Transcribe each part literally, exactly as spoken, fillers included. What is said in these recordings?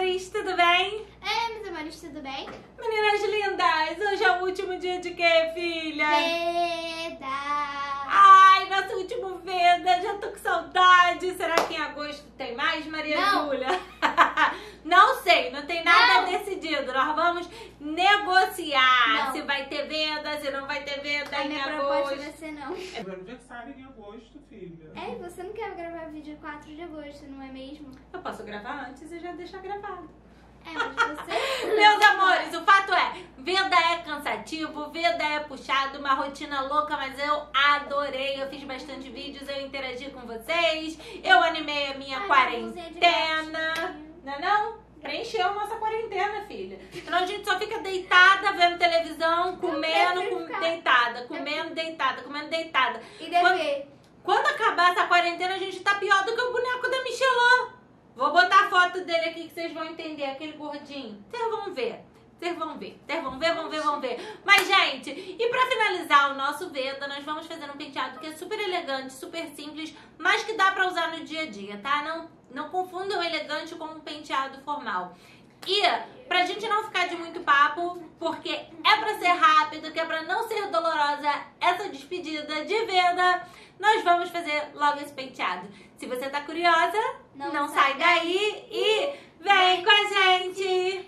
amores, tudo bem? É, meus amores, tudo bem? Meninas lindas, hoje é o último dia de quê, filha? Veda! Ai, nosso último Veda, já tô com saudade. Será que em agosto tem mais, Maria Não. Júlia? Não sei, não tem nada Não. decidido. Nós vamos negociar Não. se vai ter Veda, se não vai ter Veda A em minha proposta agosto. vai ser não. É meu aniversário em agosto, filha. É, você não quer gravar vídeo quatro de agosto, não é mesmo? Eu posso gravar antes e já deixar gravado. É, mas você... Meus amores, o fato é, Veda é cansativo, Veda é puxado, uma rotina louca, mas eu adorei. Eu fiz bastante vídeos, eu interagi com vocês, eu animei a minha Ai, quarentena. Não é não? Preencheu a nossa quarentena, filha. Senão a gente só fica deitada, vendo televisão, comendo, prefiro com... ficar. deitada, comendo, deitada, comendo, deitada. E dever. Quando acabar essa quarentena, a gente tá pior do que o boneco da Michelin. Vou botar a foto dele aqui que vocês vão entender, aquele gordinho. Vocês vão ver, vocês vão ver, vocês vão ver, vão ver, vão ver. Mas, gente, e pra finalizar o nosso Veda, nós vamos fazer um penteado que é super elegante, super simples, mas que dá pra usar no dia a dia, tá? Não, não confundam o elegante com um penteado formal. E, pra gente não ficar de muito papo, porque é pra ser rápido, que é pra não ser dolorosa essa despedida de Veda, nós vamos fazer logo esse penteado. Se você tá curiosa, não, Não sai sai daí e vem com a gente!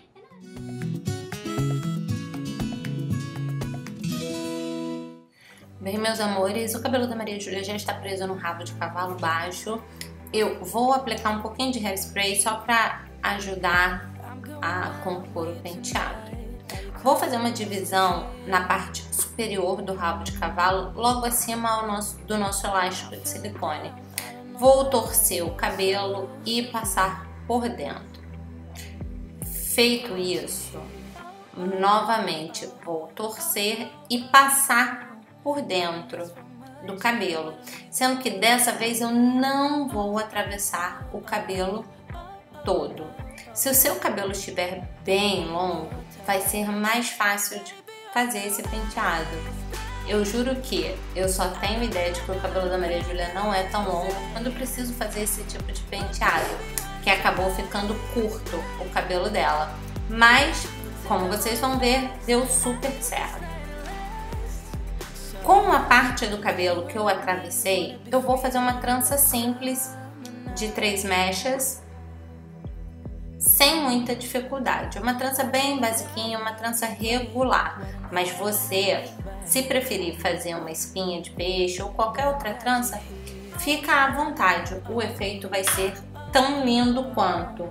Bem, meus amores, o cabelo da Maria Júlia já está preso no rabo de cavalo baixo. Eu vou aplicar um pouquinho de hairspray só pra ajudar a compor o penteado. Vou fazer uma divisão na parte superior do rabo de cavalo, logo acima ao nosso, do nosso elástico de silicone. Vou torcer o cabelo e passar por dentro. Feito isso, novamente vou torcer e passar por dentro do cabelo, sendo que dessa vez eu não vou atravessar o cabelo todo. Se o seu cabelo estiver bem longo, vai ser mais fácil de fazer esse penteado. Eu juro que eu só tenho ideia de que o cabelo da Maria Júlia não é tão longo quando eu preciso fazer esse tipo de penteado, que acabou ficando curto o cabelo dela. Mas, como vocês vão ver, deu super certo. Com a parte do cabelo que eu atravessei, eu vou fazer uma trança simples de três mechas, sem muita dificuldade. Uma trança bem basiquinha, uma trança regular. Mas você, se preferir fazer uma espinha de peixe ou qualquer outra trança, fica à vontade. O efeito vai ser tão lindo quanto.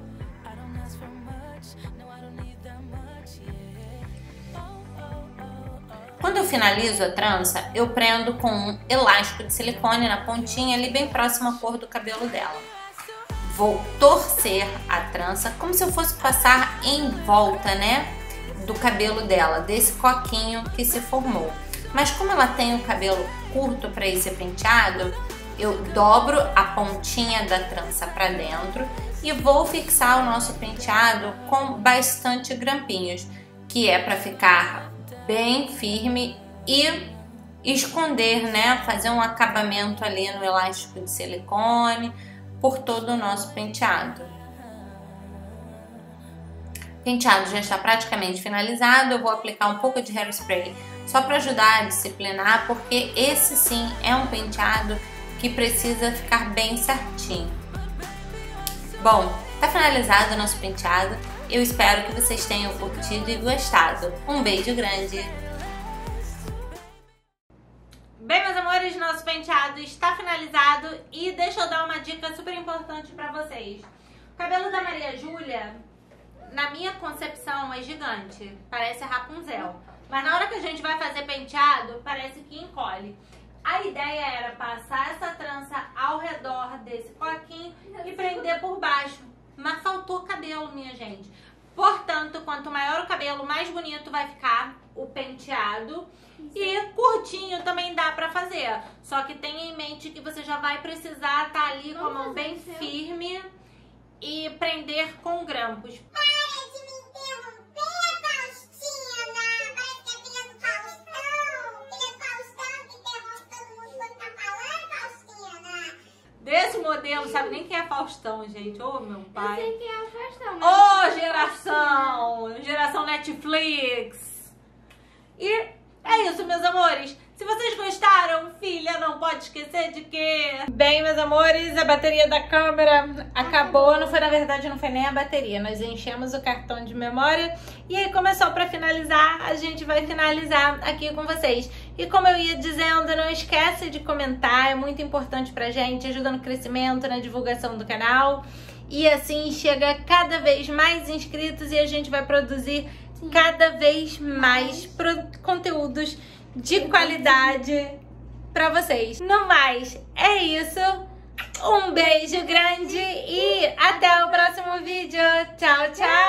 Quando eu finalizo a trança, eu prendo com um elástico de silicone na pontinha, ali bem próximo à cor do cabelo dela. Vou torcer a trança como se eu fosse passar em volta, né, do cabelo dela, desse coquinho que se formou. Mas como ela tem o cabelo curto para esse penteado, eu dobro a pontinha da trança para dentro e vou fixar o nosso penteado com bastante grampinhos, que é para ficar bem firme e esconder, né, fazer um acabamento ali no elástico de silicone por todo o nosso penteado. O penteado já está praticamente finalizado. Eu vou aplicar um pouco de hairspray só para ajudar a disciplinar, porque esse sim é um penteado que precisa ficar bem certinho. Bom, tá finalizado o nosso penteado. Eu espero que vocês tenham curtido e gostado. Um beijo grande! Bem, meus amores, nosso penteado está finalizado e deixa eu dar uma dica super importante pra vocês. O cabelo da Maria Júlia, na minha concepção, é gigante, parece a Rapunzel. Mas na hora que a gente vai fazer penteado, parece que encolhe. A ideia era passar essa trança ao redor desse coquinho e prender por baixo. Mas faltou cabelo, minha gente. Portanto, quanto maior o cabelo, mais bonito vai ficar o penteado. E curtinho também dá pra fazer. Só que tenha em mente que você já vai precisar estar ali com a mão bem firme e prender com grampos. Para de me interromper, Faustina! Parece que é filha do Faustão! Filha do Faustão que interrompe todo mundo quando tá falando, Faustina! Desse modelo sabe nem quem é Faustão, gente. Ô, meu Eu pai. sei quem é o Faustão, Ô, mas... oh, geração! Geração Netflix! E é isso, meus amores. Se vocês gostaram, filha, não pode esquecer de que... Bem, meus amores, a bateria da câmera acabou. acabou. Não foi, na verdade, não foi nem a bateria. Nós enchemos o cartão de memória. E aí, como é só pra finalizar, a gente vai finalizar aqui com vocês. E como eu ia dizendo, não esquece de comentar. É muito importante pra gente. Ajuda no crescimento, na divulgação do canal. E assim chega cada vez mais inscritos e a gente vai produzir Sim. cada vez mais pro... conteúdos de qualidade pra vocês. No mais, é isso. Um beijo grande e até o próximo vídeo. Tchau, tchau!